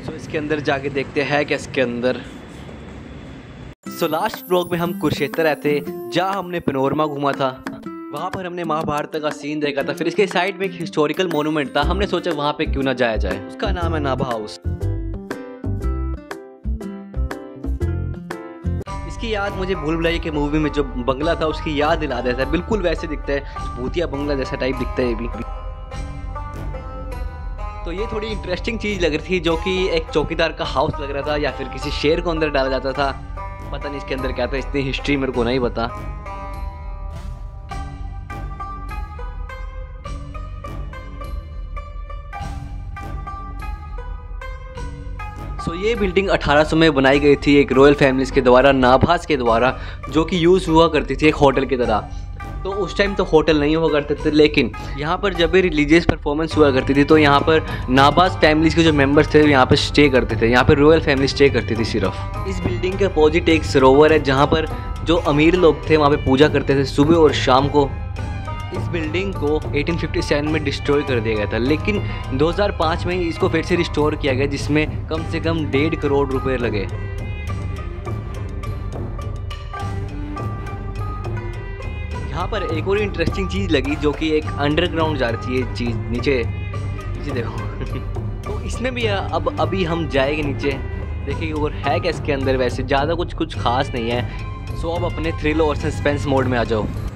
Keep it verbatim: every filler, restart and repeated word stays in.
सो so, इसके अंदर जाके देखते हैं क्या इसके अंदर। सो लास्ट व्लॉग में हम कुरुक्षेत्र रहते जहाँ हमने पैनोरमा घूमा था, वहाँ पर हमने महाभारत का सीन देखा था। फिर इसके साइड में एक हिस्टोरिकल मोनूमेंट था, हमने सोचा वहाँ पे क्यों ना जाया जाए। उसका नाम है नाभा हाउस। इसकी याद मुझे भूल भुलैया के मूवी में जो बंगला था उसकी याद दिला देता है। बिल्कुल वैसे दिखता है, भूतिया बंगला जैसा टाइप दिखता है ये भी। तो ये थोड़ी इंटरेस्टिंग चीज़ लग रही थी, जो कि एक चौकीदार का हाउस लग रहा था या फिर किसी शेर को अंदर डाला जाता था। पता नहीं इसके अंदर क्या था, इतनी हिस्ट्री मेरे को नहीं पता। सो so, ये बिल्डिंग अठारह सौ में बनाई गई थी एक रॉयल फैमिलीज के द्वारा, नाभास के द्वारा, जो कि यूज़ हुआ करती थी एक होटल की तरह। तो उस टाइम तो होटल नहीं हुआ करते थे, लेकिन यहाँ पर जब भी रिलीजियस परफॉर्मेंस हुआ करती थी तो यहाँ पर नाभास फैमिलीज़ के जो मेंबर्स थे यहाँ पर स्टे करते थे। यहाँ पर रॉयल फैमिली स्टे करती थी सिर्फ। इस बिल्डिंग के अपोजिट एक सरोवर है जहाँ पर जो अमीर लोग थे वहाँ पे पूजा करते थे सुबह और शाम को। इस बिल्डिंग को अठारह सौ सत्तावन में डिस्ट्रॉय कर दिया गया था, लेकिन दो हज़ार पाँच में इसको फिर से रिस्टोर किया गया, जिसमें कम से कम डेढ़ करोड़ रुपए लगे। यहाँ पर एक और इंटरेस्टिंग चीज़ लगी, जो कि एक अंडरग्राउंड जा रही थी ये चीज़, नीचे नीचे देखो। तो इसमें भी अब अभी हम जाएंगे नीचे, देखिए और है क्या इसके अंदर। वैसे ज़्यादा कुछ कुछ खास नहीं है। सो अब अपने थ्रिल और सस्पेंस मोड में आ जाओ।